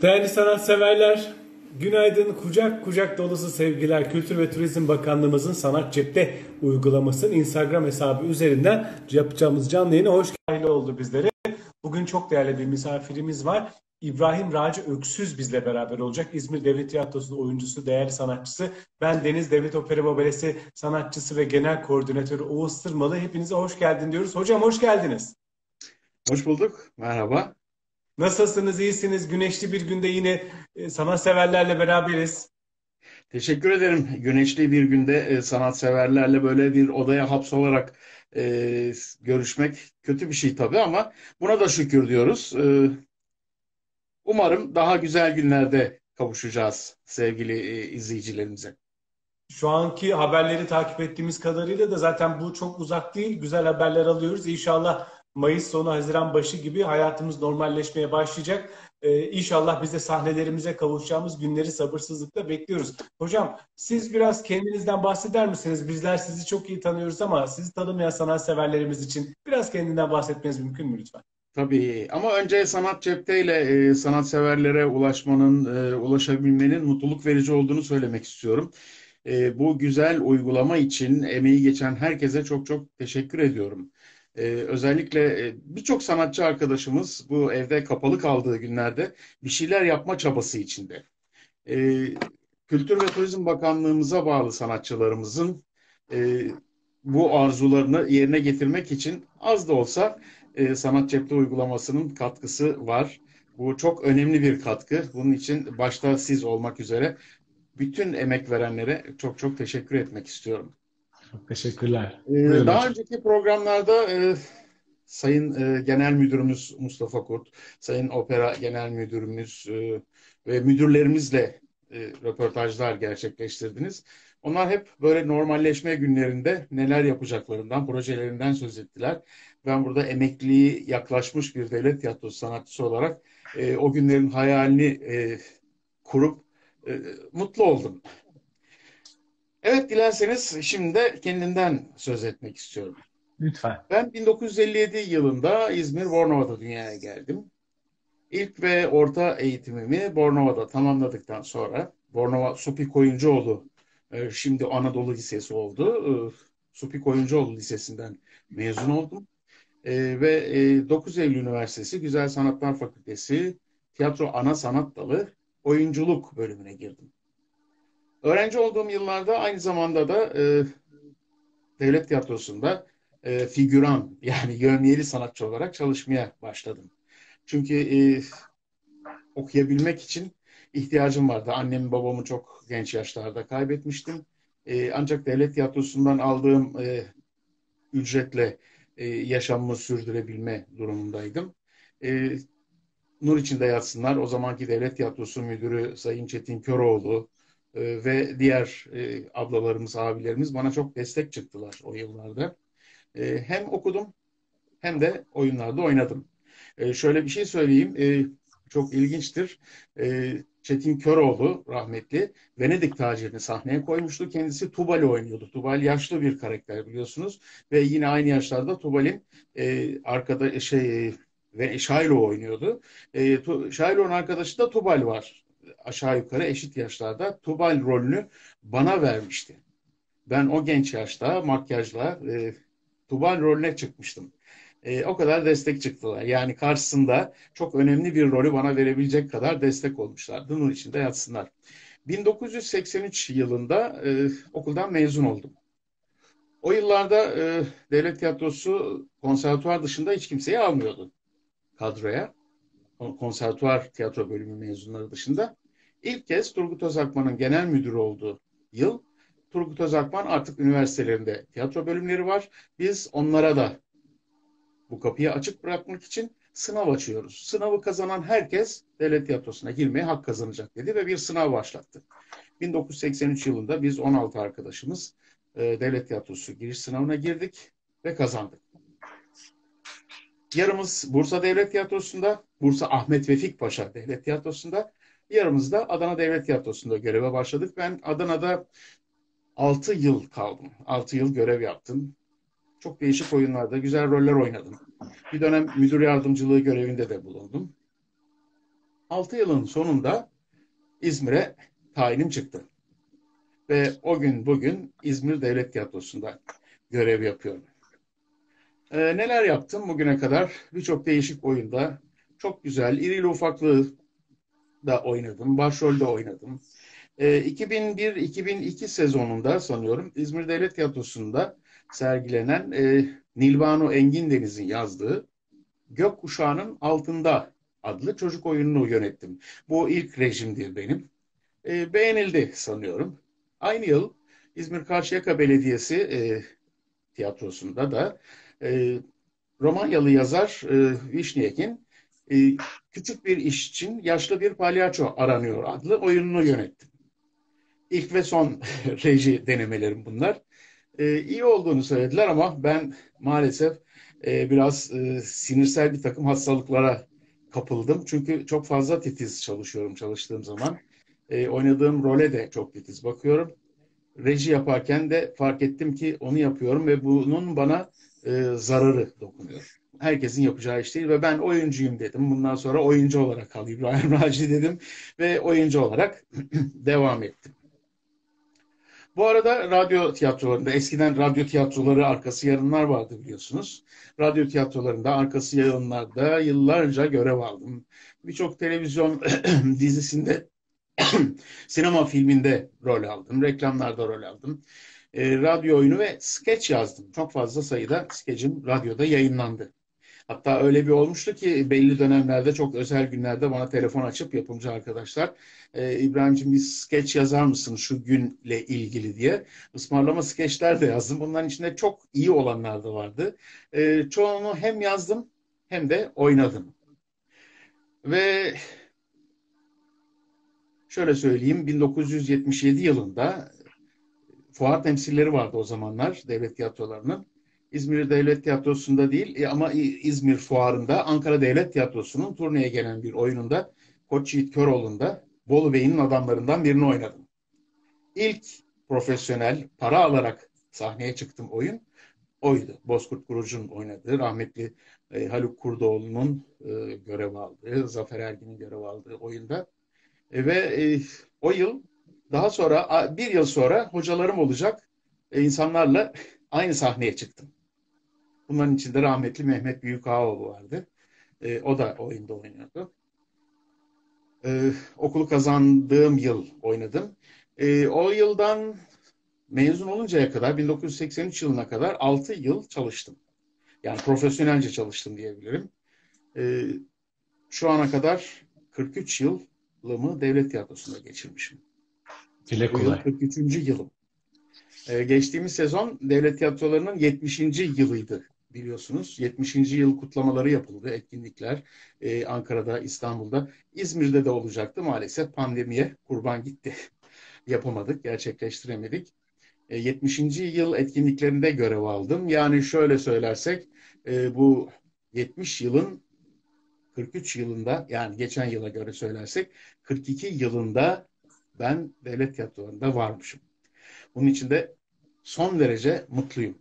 Değerli sanatseverler, günaydın, kucak kucak dolusu sevgiler. Kültür ve Turizm Bakanlığımızın Sanat Cep'te uygulamasının Instagram hesabı üzerinden yapacağımız canlı yayına hoş geldiniz oldu bizlere. Bugün çok değerli bir misafirimiz var. İbrahim Raci Öksüz bizle beraber olacak. İzmir Devlet Tiyatrosu'nun oyuncusu, değerli sanatçısı. Ben Deniz Devlet Opera Balesi sanatçısı ve genel koordinatörü Oğuz Tırmalı. Hepinize hoş geldin diyoruz. Hocam hoş geldiniz. Hoş bulduk. Merhaba. Nasılsınız, iyisiniz? Güneşli bir günde yine sanatseverlerle beraberiz. Teşekkür ederim. Güneşli bir günde sanatseverlerle böyle bir odaya hapsolarak görüşmek kötü bir şey tabii ama buna da şükür diyoruz. Umarım daha güzel günlerde kavuşacağız sevgili izleyicilerimize. Şu anki haberleri takip ettiğimiz kadarıyla da zaten bu çok uzak değil. Güzel haberler alıyoruz. İnşallah Mayıs sonu, Haziran başı gibi hayatımız normalleşmeye başlayacak. İnşallah biz de sahnelerimize kavuşacağımız günleri sabırsızlıkla bekliyoruz. Hocam siz biraz kendinizden bahseder misiniz? Bizler sizi çok iyi tanıyoruz ama sizi tanımayan sanatseverlerimiz için biraz kendinden bahsetmeniz mümkün mü lütfen? Tabii ama önce sanat cepte ile sanatseverlere ulaşabilmenin mutluluk verici olduğunu söylemek istiyorum. Bu güzel uygulama için emeği geçen herkese çok çok teşekkür ediyorum. Özellikle birçok sanatçı arkadaşımız bu evde kapalı kaldığı günlerde bir şeyler yapma çabası içinde. E, Kültür ve Turizm Bakanlığımıza bağlı sanatçılarımızın e, bu arzularını yerine getirmek için az da olsa Sanat Cepte uygulamasının katkısı var. Bu çok önemli bir katkı. Bunun için başta siz olmak üzere bütün emek verenlere çok çok teşekkür etmek istiyorum. Çok teşekkürler. Buyurun Daha hocam. önceki programlarda Sayın Genel Müdürümüz Mustafa Kurt, Sayın Opera Genel Müdürümüz ve müdürlerimizle röportajlar gerçekleştirdiniz. Onlar hep böyle normalleşme günlerinde neler yapacaklarından, projelerinden söz ettiler. Ben burada emekliliği yaklaşmış bir devlet tiyatrosu sanatçısı olarak o günlerin hayalini kurup mutlu oldum. Evet, dilerseniz şimdi de kendimden söz etmek istiyorum. Lütfen. Ben 1957 yılında İzmir Bornova'da dünyaya geldim. İlk ve orta eğitimimi Bornova'da tamamladıktan sonra Bornova Supi Koyuncuoğlu, şimdi Anadolu Lisesi oldu. Supi Koyuncuoğlu Lisesi'nden mezun oldum. Ve 9 Eylül Üniversitesi Güzel Sanatlar Fakültesi Tiyatro Ana Sanat Dalı Oyunculuk bölümüne girdim. Öğrenci olduğum yıllarda aynı zamanda da devlet tiyatrosunda figüran yani yevmiyeli sanatçı olarak çalışmaya başladım. Çünkü okuyabilmek için ihtiyacım vardı. Annemi babamı çok genç yaşlarda kaybetmiştim. Ancak devlet tiyatrosundan aldığım ücretle yaşamımı sürdürebilme durumundaydım. E, Nur içinde yatsınlar. O zamanki devlet tiyatrosu müdürü Sayın Çetin Köroğlu ve diğer ablalarımız, abilerimiz bana çok destek çıktılar o yıllarda. Hem okudum hem de oyunlarda oynadım. Şöyle bir şey söyleyeyim, çok ilginçtir. Çetin Köroğlu rahmetli Venedik tacirini sahneye koymuştu. Kendisi Tubal'i oynuyordu. Tubal yaşlı bir karakter biliyorsunuz ve yine aynı yaşlarda Tubal'in arkada ve Şairo oynuyordu. Şairo'nun arkadaşı da Tubal var. Aşağı yukarı eşit yaşlarda. Tubal rolünü bana vermişti. Ben o genç yaşta makyajla Tubal rolüne çıkmıştım. O kadar destek çıktılar. Yani karşısında çok önemli bir rolü bana verebilecek kadar destek olmuşlardı. Nur içinde yatsınlar. 1983 yılında okuldan mezun oldum. O yıllarda devlet tiyatrosu konservatuvar dışında hiç kimseyi almıyordu kadroya. Konservatuvar tiyatro bölümü mezunları dışında. İlk kez Turgut Özakman'ın genel müdürü olduğu yıl Turgut Özakman artık üniversitelerinde tiyatro bölümleri var. Biz onlara da bu kapıyı açık bırakmak için sınav açıyoruz. Sınavı kazanan herkes devlet tiyatrosuna girmeye hak kazanacak dedi ve bir sınav başlattı. 1983 yılında biz 16 arkadaşımız devlet tiyatrosu giriş sınavına girdik ve kazandık. Yarımız Bursa Devlet Tiyatrosu'nda, Bursa Ahmet Vefik Paşa Devlet Tiyatrosu'nda, yarımız da Adana Devlet Tiyatrosu'nda göreve başladık. Ben Adana'da 6 yıl kaldım. 6 yıl görev yaptım. Çok değişik oyunlarda güzel roller oynadım. Bir dönem müdür yardımcılığı görevinde de bulundum. 6 yılın sonunda İzmir'e tayinim çıktı. Ve o gün bugün İzmir Devlet Tiyatrosu'nda görev yapıyorum. Neler yaptım bugüne kadar? Birçok değişik oyunda çok güzel, irili ufaklı da oynadım, başrolde oynadım. 2001-2002 sezonunda sanıyorum İzmir Devlet Tiyatrosu'nda sergilenen Nilbanu Engin Deniz'in yazdığı Gökkuşağı'nın Altında adlı çocuk oyununu yönettim. Bu ilk rejimdir benim. Beğenildi sanıyorum. Aynı yıl İzmir Karşıyaka Belediyesi tiyatrosunda da e, Romanyalı yazar Vişniek'in Küçük Bir İş için Yaşlı Bir Palyaço Aranıyor adlı oyununu yönettim. İlk ve son reji denemelerim bunlar. İyi olduğunu söylediler ama ben maalesef biraz sinirsel bir takım hastalıklara kapıldım. Çünkü çok fazla titiz çalışıyorum çalıştığım zaman. Oynadığım role de çok titiz bakıyorum. Reji yaparken de fark ettim ki onu yapıyorum ve bunun bana zararı dokunuyor. Herkesin yapacağı iş değil ve ben oyuncuyum dedim. Bundan sonra oyuncu olarak kal İbrahim Raci dedim ve oyuncu olarak devam ettim. Bu arada radyo tiyatrolarında, eskiden radyo tiyatroları arkası yarınlar vardı biliyorsunuz. Radyo tiyatrolarında arkası yarınlarda yıllarca görev aldım. Birçok televizyon dizisinde, sinema filminde rol aldım, reklamlarda rol aldım. Radyo oyunu ve skeç yazdım. Çok fazla sayıda skecim radyoda yayınlandı. Hatta öyle bir olmuştu ki belli dönemlerde çok özel günlerde bana telefon açıp yapımcı arkadaşlar İbrahim'cim bir skeç yazar mısın şu günle ilgili diye ısmarlama skeçler de yazdım. Bunların içinde çok iyi olanlar da vardı. Çoğunu hem yazdım hem de oynadım. Ve şöyle söyleyeyim 1977 yılında fuar temsilleri vardı o zamanlar devlet tiyatrolarının. İzmir Devlet Tiyatrosu'nda değil ama İzmir Fuarı'nda Ankara Devlet Tiyatrosu'nun turneye gelen bir oyununda Koç Yiğit Köroğlu'nda Bolu Bey'in adamlarından birini oynadım. İlk profesyonel para alarak sahneye çıktım oyun oydu. Bozkurt Guruc'un oynadığı, rahmetli Haluk Kurdoğlu'nun görev aldığı, Zafer Ergin'in görev aldığı oyunda. Ve o yıl daha sonra bir yıl sonra hocalarım olacak insanlarla aynı sahneye çıktım. Bunların içinde rahmetli Mehmet Büyükağaoğlu vardı. O da oyunda oynuyordu. Okulu kazandığım yıl oynadım. O yıldan mezun oluncaya kadar 1983 yılına kadar 6 yıl çalıştım. Yani profesyonelce çalıştım diyebilirim. Ee, Şu ana kadar 43 yılımı devlet tiyatrosunda geçirmişim. Dile Bu yıl kolay. 43. yılım. Geçtiğimiz sezon devlet tiyatrolarının 70. yılıydı biliyorsunuz. 70. yıl kutlamaları yapıldı, etkinlikler Ankara'da, İstanbul'da. İzmir'de de olacaktı. Maalesef pandemiye kurban gitti. Yapamadık, gerçekleştiremedik. 70. yıl etkinliklerinde görev aldım. Yani şöyle söylersek bu 70 yılın 43 yılında yani geçen yıla göre söylersek 42 yılında ben devlet tiyatrolarında varmışım. Bunun için de son derece mutluyum.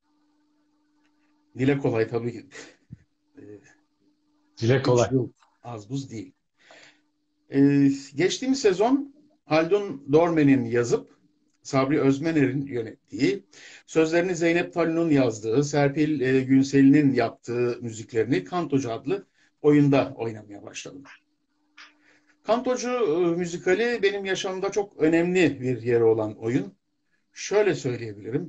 Dile kolay tabii ki. E, Dile 43 kolay. yıl az buz değil. Geçtiğimiz sezon Haldun Dormen'in yazıp Sabri Özmener'in yönettiği, sözlerini Zeynep Talun'un yazdığı, Serpil Günsel'in yaptığı müziklerini Kantocu adlı oyunda oynamaya başladım. Kantocu müzikali benim yaşamımda çok önemli bir yeri olan oyun. Şöyle söyleyebilirim.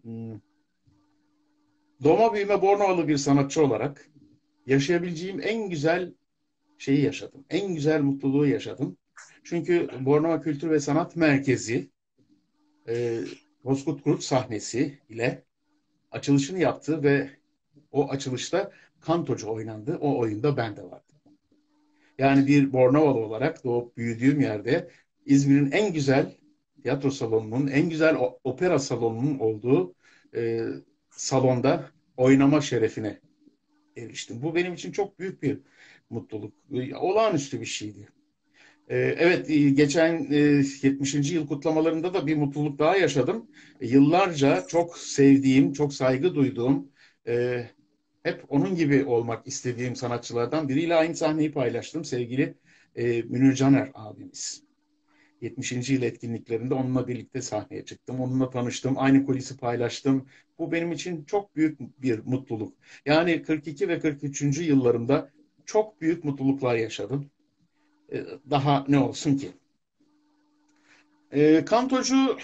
Doğma büyüme Bornovalı bir sanatçı olarak yaşayabileceğim en güzel şeyi yaşadım. En güzel mutluluğu yaşadım. Çünkü Bornova Kültür ve Sanat Merkezi e, Bozkurt Grup sahnesi ile açılışını yaptı ve o açılışta kantocu oynandı. O oyunda ben de vardım. Yani bir Bornovalı olarak doğup büyüdüğüm yerde İzmir'in en güzel tiyatro salonunun, en güzel opera salonunun olduğu e, salonda oynama şerefine eriştim. Bu benim için çok büyük bir mutluluk. Olağanüstü bir şeydi. Evet, geçen 70. yıl kutlamalarında da bir mutluluk daha yaşadım. Yıllarca çok sevdiğim, çok saygı duyduğum, e, hep onun gibi olmak istediğim sanatçılardan biriyle aynı sahneyi paylaştım. Sevgili Münir Caner abimiz. 70. yıl etkinliklerinde onunla birlikte sahneye çıktım. Onunla tanıştım. Aynı kulisi paylaştım. Bu benim için çok büyük bir mutluluk. Yani 42 ve 43. yıllarımda çok büyük mutluluklar yaşadım. Daha ne olsun ki? Kantocu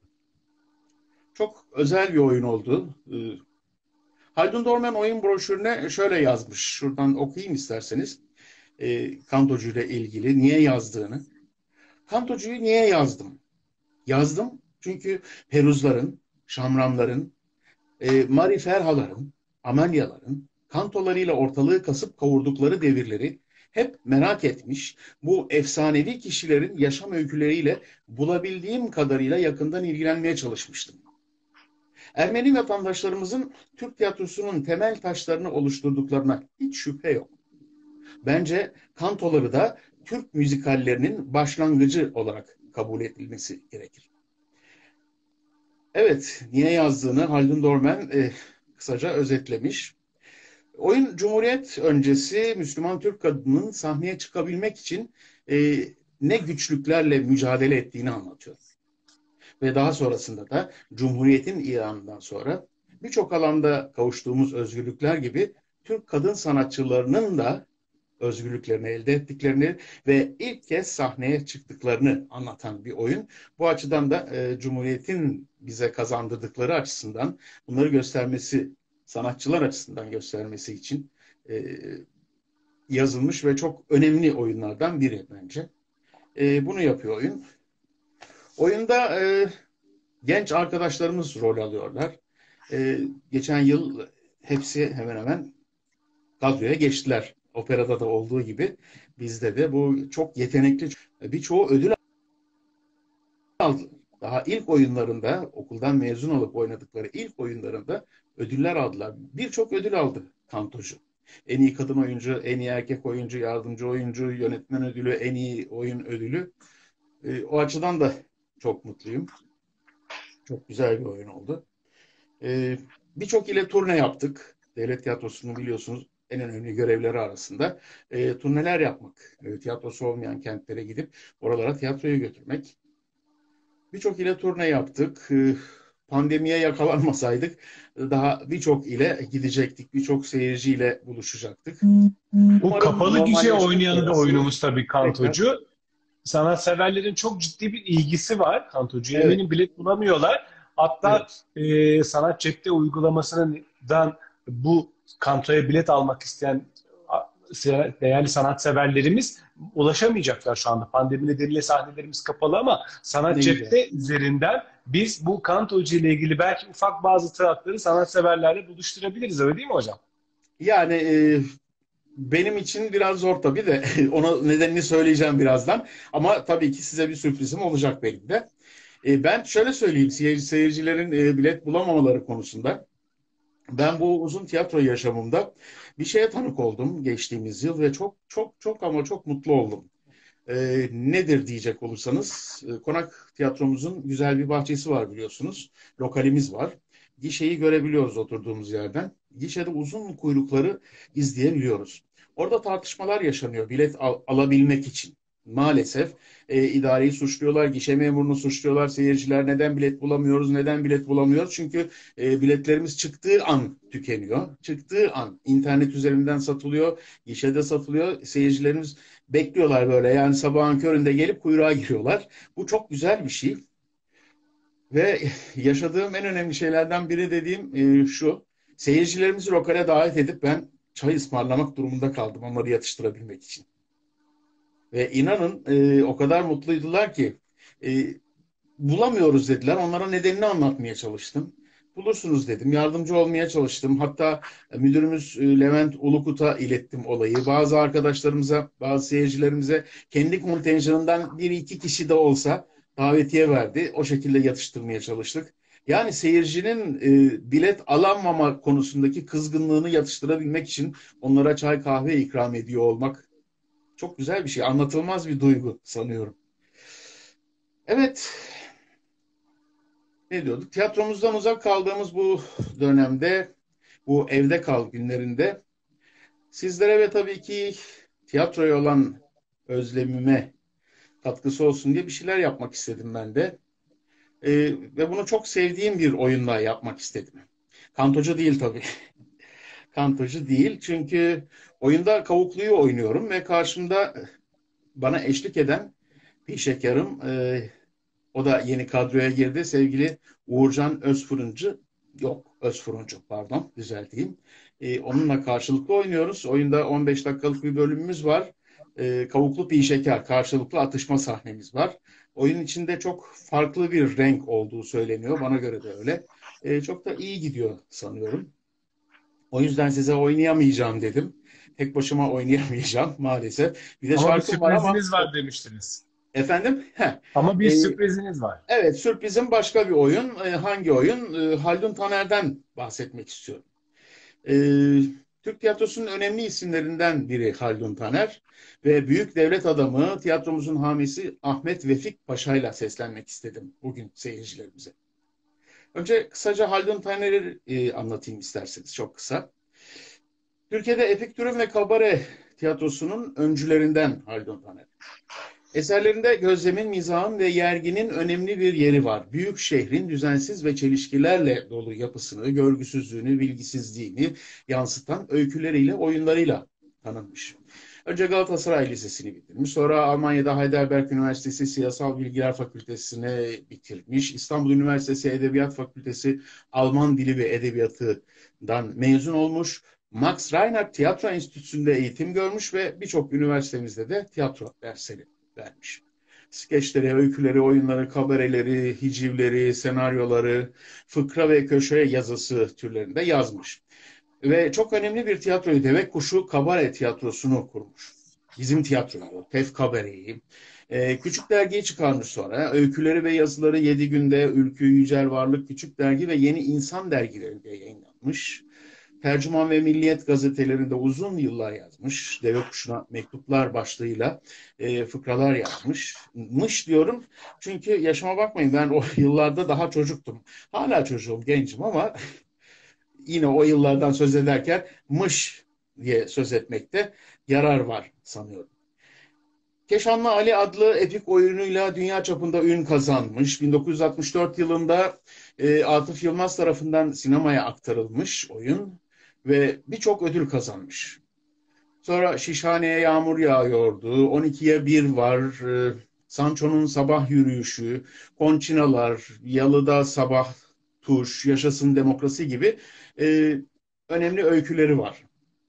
çok özel bir oyun oldu. Haldun Dorman oyun broşürüne şöyle yazmış. Şuradan okuyayım isterseniz. Kantocu ile ilgili niye yazdığını. Kantocuyu niye yazdım? Yazdım çünkü Peruzların, Şamranların, Mariferhaların, Amelyaların kantolarıyla ortalığı kasıp kavurdukları devirleri hep merak etmiş, bu efsanevi kişilerin yaşam öyküleriyle bulabildiğim kadarıyla yakından ilgilenmeye çalışmıştım. Ermeni vatandaşlarımızın Türk tiyatrosunun temel taşlarını oluşturduklarına hiç şüphe yok. Bence kantoları da Türk müzikallerinin başlangıcı olarak kabul edilmesi gerekir. Evet, niye yazdığını Haldun Dorman kısaca özetlemiş. Oyun Cumhuriyet öncesi Müslüman Türk kadının sahneye çıkabilmek için ne güçlüklerle mücadele ettiğini anlatıyor. Ve daha sonrasında da Cumhuriyet'in ilanından sonra birçok alanda kavuştuğumuz özgürlükler gibi Türk kadın sanatçılarının da özgürlüklerini elde ettiklerini ve ilk kez sahneye çıktıklarını anlatan bir oyun. Bu açıdan da Cumhuriyet'in bize kazandırdıkları açısından bunları göstermesi, sanatçılar açısından göstermesi için yazılmış ve çok önemli oyunlardan biri bence. Bunu yapıyor oyun. Oyunda genç arkadaşlarımız rol alıyorlar. Geçen yıl hepsi hemen hemen kadroya geçtiler. Operada da olduğu gibi bizde de bu çok yetenekli, birçoğu ödül aldı. Daha ilk oyunlarında, okuldan mezun olup oynadıkları ilk oyunlarında ödüller aldılar. Birçok ödül aldı Kantocu. En iyi kadın oyuncu, en iyi erkek oyuncu, yardımcı oyuncu, yönetmen ödülü, en iyi oyun ödülü. O açıdan da çok mutluyum. Çok güzel bir oyun oldu. Birçok ile turne yaptık. Devlet Tiyatrosu'nun biliyorsunuz en önemli görevleri arasında turneler yapmak. Tiyatrosu olmayan kentlere gidip oralara tiyatroyu götürmek. Birçok ile turne yaptık. Pandemiye yakalanmasaydık daha birçok ile gidecektik. Birçok seyirciyle buluşacaktık. Bu Umarım kapalı gişe normalleşmek oynayanı da sonrası oyunumuz tabii tekrar. Kantocu. Sanatseverlerin çok ciddi bir ilgisi var Kantocu'ya. Evet, Eminim bilet bulamıyorlar. Hatta evet. Sanat Cepte uygulamasından bu Kanto'ya bilet almak isteyen değerli sanatseverlerimiz ulaşamayacaklar şu anda. Pandemi nedeniyle sahnelerimiz kapalı ama Sanat Ne güzel. Cepte üzerinden biz bu Kantocu ile ilgili belki ufak bazı tiyatroları sanatseverlerle buluşturabiliriz. Öyle değil mi hocam? Yani benim için biraz zor tabii de ona nedenini söyleyeceğim birazdan. Ama tabii ki size bir sürprizim olacak benim de. Ben şöyle söyleyeyim seyircilerin bilet bulamamaları konusunda. Ben bu uzun tiyatro yaşamımda bir şeye tanık oldum geçtiğimiz yıl ve çok çok çok ama çok mutlu oldum. Nedir diyecek olursanız, Konak Tiyatromuzun güzel bir bahçesi var biliyorsunuz. Lokalimiz var. Gişeyi görebiliyoruz oturduğumuz yerden. Gişede uzun kuyrukları izleyebiliyoruz. Orada tartışmalar yaşanıyor bilet alabilmek için. Maalesef idareyi suçluyorlar, gişe memurunu suçluyorlar. Seyirciler neden bilet bulamıyoruz, neden bilet bulamıyoruz? Çünkü biletlerimiz çıktığı an tükeniyor. Çıktığı an internet üzerinden satılıyor, gişede satılıyor. Seyircilerimiz bekliyorlar böyle yani sabahın köründe gelip kuyruğa giriyorlar. Bu çok güzel bir şey. Ve yaşadığım en önemli şeylerden biri dediğim şu. Seyircilerimizi lokale davet edip ben çay ısmarlamak durumunda kaldım onları yatıştırabilmek için. Ve inanın o kadar mutluydular ki e, bulamıyoruz dediler. Onlara nedenini anlatmaya çalıştım. Bulursunuz dedim. Yardımcı olmaya çalıştım. Hatta müdürümüz Levent Ulukut'a ilettim olayı. Bazı arkadaşlarımıza, bazı seyircilerimize kendi kontenjanından bir iki kişi de olsa davetiye verdi. O şekilde yatıştırmaya çalıştık. Yani seyircinin bilet alamama konusundaki kızgınlığını yatıştırabilmek için onlara çay kahve ikram ediyor olmak çok güzel bir şey. Anlatılmaz bir duygu sanıyorum. Evet, ne diyorduk? Tiyatromuzdan uzak kaldığımız bu dönemde, bu evde kal günlerinde sizlere ve tabii ki tiyatroya olan özlemime katkısı olsun diye bir şeyler yapmak istedim ben de. Ve bunu çok sevdiğim bir oyunla yapmak istedim. Kantocu değil tabii. Kantocu değil çünkü oyunda Kavuklu'yu oynuyorum ve karşımda bana eşlik eden bir şekerim, o da yeni kadroya girdi. Sevgili Uğurcan Özfırıncı, yok Özfırıncı pardon düzelteyim. Onunla karşılıklı oynuyoruz. Oyunda 15 dakikalık bir bölümümüz var. Kavuklu pi şeker karşılıklı atışma sahnemiz var. Oyun içinde çok farklı bir renk olduğu söyleniyor. Bana göre de öyle. Çok da iyi gidiyor sanıyorum. O yüzden size oynayamayacağım dedim. Tek başıma oynayamayacağım maalesef. Bir de Ama bir şarkım var ama sürpriziniz var demiştiniz. efendim. Ama bir E, sürpriziniz var. evet, sürprizim başka bir oyun. Hangi oyun? Haldun Taner'den bahsetmek istiyorum. E, Türk tiyatrosunun önemli isimlerinden biri Haldun Taner ve büyük devlet adamı, tiyatromuzun hamisi Ahmet Vefik Paşa'yla seslenmek istedim bugün seyircilerimize. Önce kısaca Haldun Taner'i anlatayım isterseniz, çok kısa. Türkiye'de epik türün ve kabare tiyatrosunun öncülerinden Haldun Taner. Eserlerinde gözlemin, mizahın ve yerginin önemli bir yeri var. Büyük şehrin düzensiz ve çelişkilerle dolu yapısını, görgüsüzlüğünü, bilgisizliğini yansıtan öyküleriyle, oyunlarıyla tanınmış. Önce Galatasaray Lisesi'ni bitirmiş. Sonra Almanya'da Heidelberg Üniversitesi Siyasal Bilgiler Fakültesini bitirmiş. İstanbul Üniversitesi Edebiyat Fakültesi Alman Dili ve Edebiyatı'dan mezun olmuş. Max Reinhardt Tiyatro Enstitüsü'nde eğitim görmüş ve birçok üniversitemizde de tiyatro dersleri vermiş. Skeçleri, öyküleri, oyunları, kabareleri, hicivleri, senaryoları, fıkra ve köşe yazısı türlerinde yazmış. Ve çok önemli bir tiyatroyu, Deve Kuşu Kabare Tiyatrosu'nu kurmuş. Bizim tiyatroyu, Tef Kabare'yi. Küçük dergiyi çıkarmış sonra. Öyküleri ve yazıları 7 günde Ülkü, Yücel Varlık, Küçük Dergi ve Yeni İnsan dergilerinde yayınlanmış. Tercüman ve Milliyet gazetelerinde uzun yıllar yazmış. Deve Kuşu'na mektuplar başlığıyla fıkralar yazmış. Mış diyorum çünkü yaşıma bakmayın, ben o yıllarda daha çocuktum. Hala çocuğum, gencim ama yine o yıllardan söz ederken mış diye söz etmekte yarar var sanıyorum. Keşanlı Ali adlı epik oyunuyla dünya çapında ün kazanmış. 1964 yılında Atıf Yılmaz tarafından sinemaya aktarılmış oyun ve birçok ödül kazanmış. Sonra Şişhane'ye Yağmur Yağıyordu, 12'ye Bir var, Sancho'nun Sabah Yürüyüşü, Konçinalar, Yalıda Sabah Tuş, Yaşasın Demokrasi gibi e, önemli öyküleri var.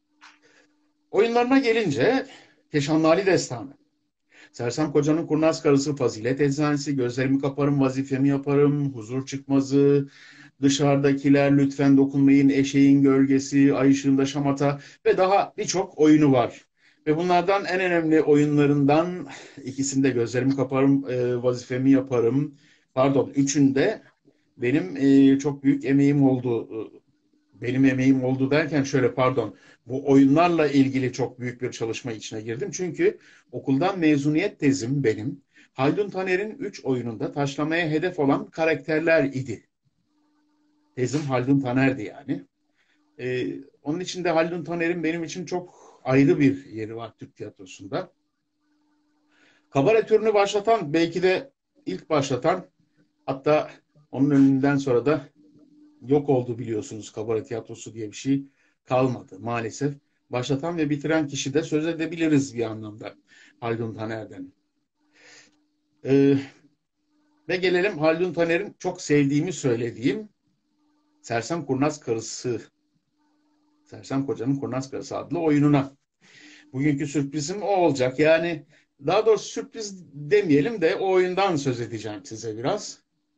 Oyunlarına gelince Keşanlı Ali Destanı, Sersem Koca'nın Kurnaz Karısı, Fazilet Eczanesi, Gözlerimi Kaparım, Vazifemi Yaparım, Huzur Çıkmazı, Dışarıdakiler, Lütfen Dokunmayın, Eşeğin Gölgesi, Ay Işığında Şamata ve daha birçok oyunu var. Ve bunlardan en önemli oyunlarından ikisinde Gözlerimi Kaparım, Vazifemi Yaparım, pardon üçünde benim çok büyük emeğim oldu. Benim emeğim oldu derken şöyle, pardon, bu oyunlarla ilgili çok büyük bir çalışma içine girdim. Çünkü okuldan mezuniyet tezim benim Haldun Taner'in 3 oyununda taşlamaya hedef olan karakterler idi. Tezim Haldun Taner'di yani. Onun için de Haldun Taner'in benim için çok ayrı bir yeri var Türk tiyatrosunda. Kabare türünü başlatan, belki de ilk başlatan, hatta onun önünden sonra da yok oldu biliyorsunuz, kabare tiyatrosu diye bir şey kalmadı maalesef. Başlatan ve bitiren kişi de söz edebiliriz bir anlamda Haldun Taner'den. Ee, Ve gelelim Haldun Taner'in çok sevdiğimi söylediğim Sersem Kurnaz Karısı, Sersem Koca'nın Kurnaz Karısı adlı oyununa. Bugünkü sürprizim o olacak. Yani daha doğrusu sürpriz demeyelim de o oyundan söz edeceğim size biraz.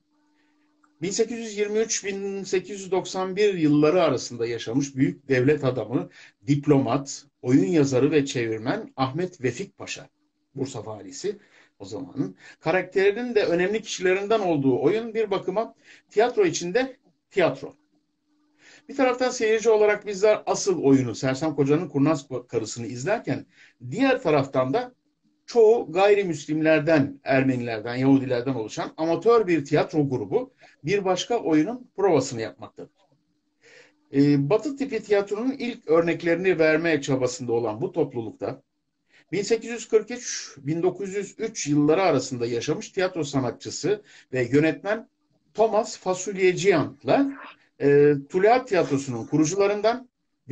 1823-1891 yılları arasında yaşamış büyük devlet adamı, diplomat, oyun yazarı ve çevirmen Ahmet Vefik Paşa, Bursa valisi o zamanın, karakterinin de önemli kişilerinden olduğu oyun bir bakıma tiyatro içinde tiyatro. Bir taraftan seyirci olarak bizler asıl oyunu Sersem Koca'nın Kurnaz Karısı'nı izlerken diğer taraftan da çoğu gayrimüslimlerden, Ermenilerden, Yahudilerden oluşan amatör bir tiyatro grubu bir başka oyunun provasını yapmaktadır. Batı tipi tiyatronun ilk örneklerini vermeye çabasında olan bu toplulukta 1843-1903 yılları arasında yaşamış tiyatro sanatçısı ve yönetmen Thomas Fasulyecian'la Tuluat Tiyatrosu'nun kurucularından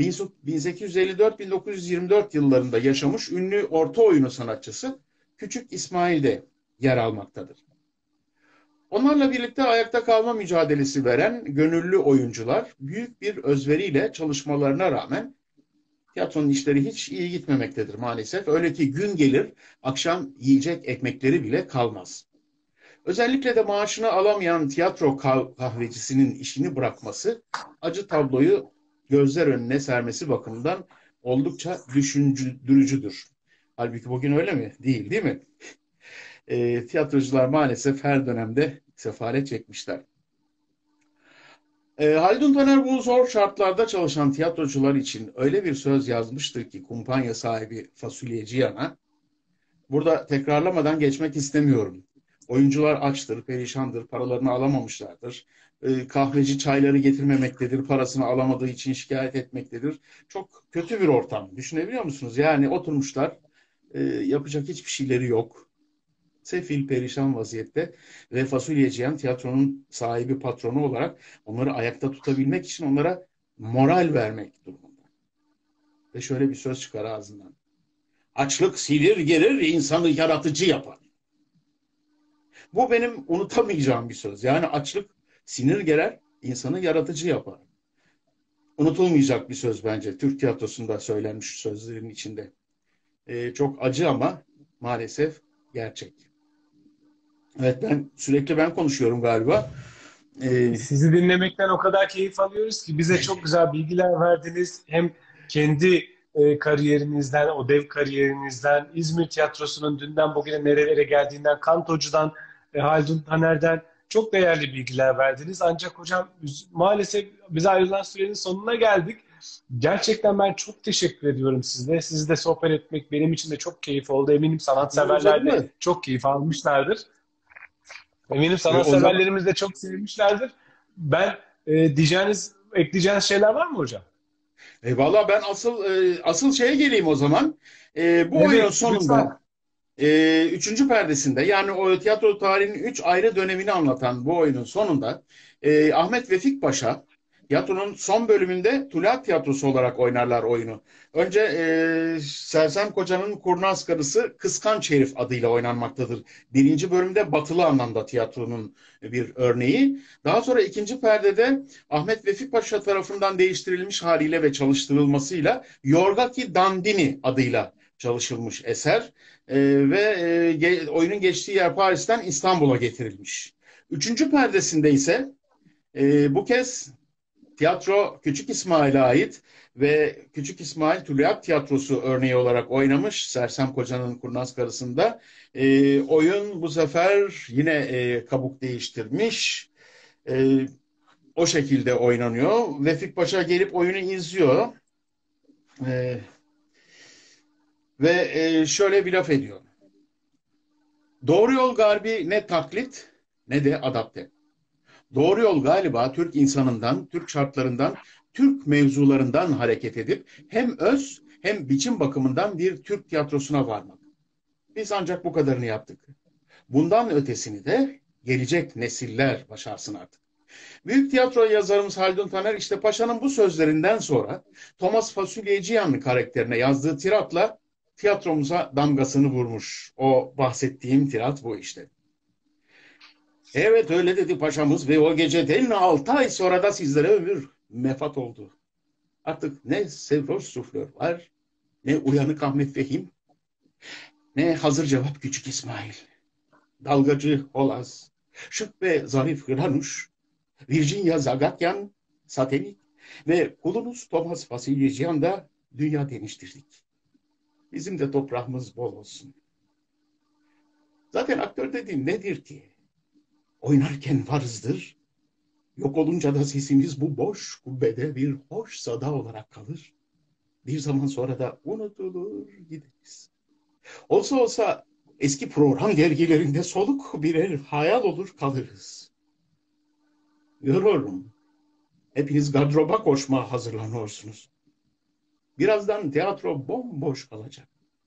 1854-1924 yıllarında yaşamış ünlü orta oyunu sanatçısı Küçük İsmail de yer almaktadır. Onlarla birlikte ayakta kalma mücadelesi veren gönüllü oyuncular büyük bir özveriyle çalışmalarına rağmen tiyatronun işleri hiç iyi gitmemektedir maalesef. Öyle ki gün gelir akşam yiyecek ekmekleri bile kalmaz. Özellikle de maaşını alamayan tiyatro kahvecisinin işini bırakması acı tabloyu gözler önüne sermesi bakımından oldukça düşündürücüdür. Halbuki bugün öyle mi? Değil, değil mi? Tiyatrocular maalesef her dönemde sefalet çekmişler. Haldun Taner bu zor şartlarda çalışan tiyatrocular için öyle bir söz yazmıştır ki kumpanya sahibi Fasulyeciyan'a. Burada tekrarlamadan geçmek istemiyorum. Oyuncular açtır, perişandır, paralarını alamamışlardır. Kahveci çayları getirmemektedir, parasını alamadığı için şikayet etmektedir. Çok kötü bir ortam. Düşünebiliyor musunuz? Yani oturmuşlar, yapacak hiçbir şeyleri yok. Sefil, perişan vaziyette ve Fasulyeciyan tiyatronun sahibi, patronu olarak onları ayakta tutabilmek için onlara moral vermek durumunda. Ve şöyle bir söz çıkar ağzından. Açlık silir gelir, insanı yaratıcı yapar. Bu benim unutamayacağım bir söz. Yani açlık sinir gerer, insanı yaratıcı yapar. Unutulmayacak bir söz bence. Türk tiyatrosunda söylenmiş sözlerin içinde. Çok acı ama maalesef gerçek. Evet, sürekli ben konuşuyorum galiba. Sizi dinlemekten o kadar keyif alıyoruz ki bize çok güzel bilgiler verdiniz. Hem kendi kariyerinizden, o dev kariyerinizden, İzmir Tiyatrosu'nun dünden bugüne nerelere geldiğinden, Kantocu'dan, Haldun Taner'den çok değerli bilgiler verdiniz. Ancak hocam maalesef bize ayrılan sürenin sonuna geldik. Gerçekten ben çok teşekkür ediyorum size. Sizle sohbet etmek benim için de çok keyif oldu. Eminim sanatseverler de çok keyif almışlardır. Eminim sanatseverlerimiz de çok sevmişlerdir. Ben ekleyeceğiniz şeyler var mı hocam? Valla ben asıl şeye geleyim o zaman. Bu Evet, oyunun sonunda lütfen. üçüncü perdesinde yani o tiyatro tarihinin üç ayrı dönemini anlatan bu oyunun sonunda Ahmet Vefik Paşa tiyatronun son bölümünde Tuluat Tiyatrosu olarak oynarlar oyunu. Önce Sersem Koca'nın Kurnaz Karısı Kıskanç Herif adıyla oynanmaktadır. Birinci bölümde batılı anlamda tiyatronun bir örneği. Daha sonra ikinci perdede Ahmet Vefik Paşa tarafından değiştirilmiş haliyle ve çalıştırılmasıyla Yorgaki Dandini adıyla çalışılmış eser. Oyunun geçtiği yer Paris'ten İstanbul'a getirilmiş. Üçüncü perdesinde ise bu kez tiyatro Küçük İsmail'e ait ve Küçük İsmail Tuluat Tiyatrosu örneği olarak oynamış Sersem Koca'nın Kurnaz Karısı'nda. Oyun bu sefer yine kabuk değiştirmiş. O şekilde oynanıyor. Vefik Paşa gelip oyunu izliyor. Ve şöyle bir laf ediyor. Doğru yol galibi ne taklit ne de adapte. Doğru yol galiba Türk insanından, Türk şartlarından, Türk mevzularından hareket edip hem öz hem biçim bakımından bir Türk tiyatrosuna varmak. Biz ancak bu kadarını yaptık. Bundan ötesini de gelecek nesiller başarsın artık. Büyük tiyatro yazarımız Haldun Taner işte Paşa'nın bu sözlerinden sonra Thomas Fasulyeciyan karakterine yazdığı tiratla tiyatromuza damgasını vurmuş. O bahsettiğim tirat bu işte. Evet öyle dedi paşamız ve o geceden 6 ay sonra da sizlere ömür mefat oldu. Artık ne Sevroş suflör var, ne uyanık Ahmet Fehim, ne hazır cevap Küçük İsmail. Dalgacı Holaz, şık ve zarif Hranuş, Virginia Zagatyan, Satelit ve kulunuz Thomas Fasulyeciyan da dünya değiştirdik. Bizim de toprağımız bol olsun. Zaten aktör dediğin nedir ki? Oynarken varızdır, yok olunca da sesimiz bu boş kubbede bir hoş sada olarak kalır. Bir zaman sonra da unutulur gideriz. Olsa olsa eski program dergilerinde soluk birer hayal olur kalırız. Görüyorum. Hepiniz gardıroba koşmaya hazırlanıyorsunuz. Birazdan tiyatro bomboş kalacak.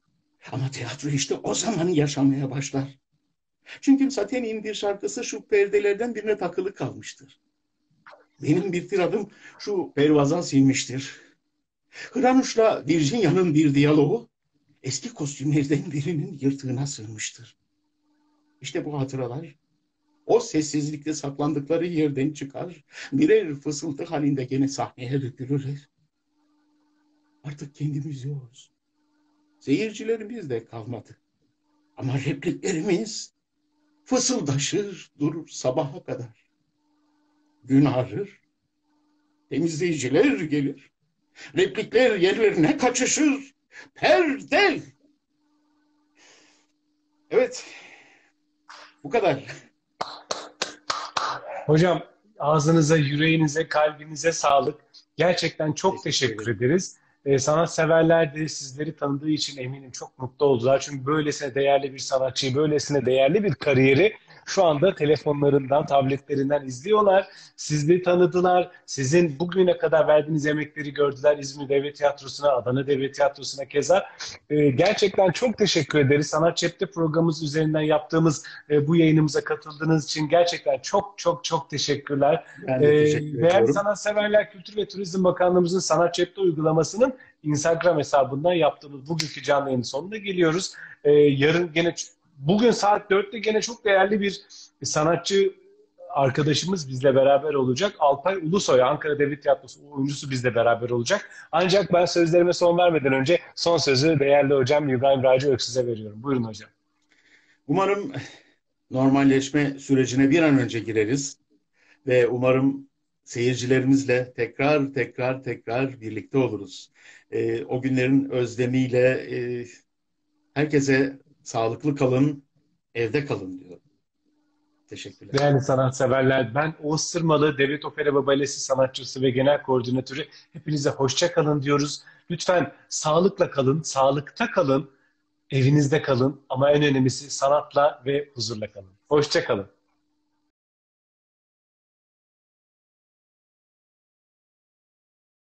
Ama tiyatro işte o zaman yaşamaya başlar. Çünkü Saten'in bir şarkısı şu perdelerden birine takılı kalmıştır. Benim bir tiradım şu pervazan silmiştir. Hranuş'la Virginia'nın bir diyaloğu eski kostümlerden birinin yırtığına sığmıştır. İşte bu hatıralar o sessizlikte saklandıkları yerden çıkar, birer fısıltı halinde gene sahneye dökülürler. Artık kendimiz yokuz. Seyircilerimiz de kalmadı. Ama repliklerimiz fısıldaşır durur sabaha kadar. Gün ağrır, temizleyiciler gelir. Replikler yerlerine kaçışır. Perde! Evet, bu kadar. Hocam ağzınıza, yüreğinize, kalbinize sağlık. Gerçekten çok Teşekkür teşekkür ederim. ederiz. Sanatseverler de sizleri tanıdığı için eminim çok mutlu oldular. Çünkü böylesine değerli bir sanatçıyı, böylesine değerli bir kariyeri şu anda telefonlarından, tabletlerinden izliyorlar. Sizleri tanıdılar. Sizin bugüne kadar verdiğiniz emekleri gördüler. İzmir Devlet Tiyatrosu'na, Adana Devlet Tiyatrosu'na keza. Gerçekten çok teşekkür ederiz. Sanat Cepte programımız üzerinden yaptığımız bu yayınımıza katıldığınız için gerçekten çok çok çok teşekkürler. Ben de teşekkür Değerli ediyorum. Sanatseverler Kültür ve Turizm Bakanlığımızın Sanat Cepte uygulamasının Instagram hesabından yaptığımız bugünkü canlı yayının sonuna geliyoruz. Yarın gene bugün saat 4'te gene çok değerli bir sanatçı arkadaşımız bizle beraber olacak. Alpay Ulusoy, Ankara Devlet Tiyatrosu oyuncusu bizle beraber olacak. Ancak ben sözlerime son vermeden önce son sözü değerli hocam İbrahim Raci Öksüz'e veriyorum. Buyurun hocam. Umarım normalleşme sürecine bir an önce gireriz ve umarım seyircilerimizle tekrar birlikte oluruz. O günlerin özlemiyle herkese sağlıklı kalın, evde kalın diyorum. Teşekkürler. Değerli sanatseverler, ben Oğuz Sırmalı, Devlet Opera ve Balesi sanatçısı ve genel koordinatörü. Hepinize hoşça kalın diyoruz. Lütfen sağlıkla kalın, sağlıkta kalın, evinizde kalın ama en önemlisi sanatla ve huzurla kalın. Hoşça kalın.